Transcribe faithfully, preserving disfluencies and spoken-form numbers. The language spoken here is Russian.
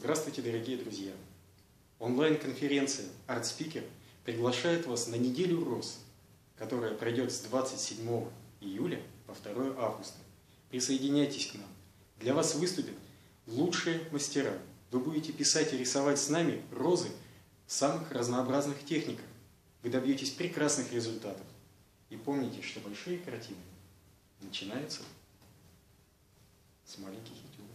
Здравствуйте, дорогие друзья! Онлайн-конференция ArtSpeaker приглашает вас на неделю роз, которая пройдет с двадцать седьмого июля по второе августа. Присоединяйтесь к нам. Для вас выступят лучшие мастера. Вы будете писать и рисовать с нами розы в самых разнообразных техниках. Вы добьетесь прекрасных результатов. И помните, что большие картины начинаются с маленьких этюдов.